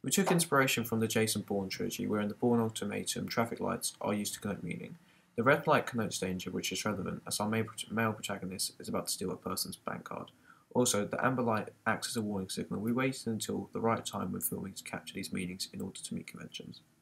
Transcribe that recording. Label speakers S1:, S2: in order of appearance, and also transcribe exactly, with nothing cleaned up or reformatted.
S1: We took inspiration from the Jason Bourne trilogy, where in the Bourne Ultimatum, traffic lights are used to connote meaning. The red light connotes danger, which is relevant, as our male protagonist is about to steal a person's bank card. Also, the amber light acts as a warning signal. We waited until the right time when filming to capture these meanings in order to meet conventions.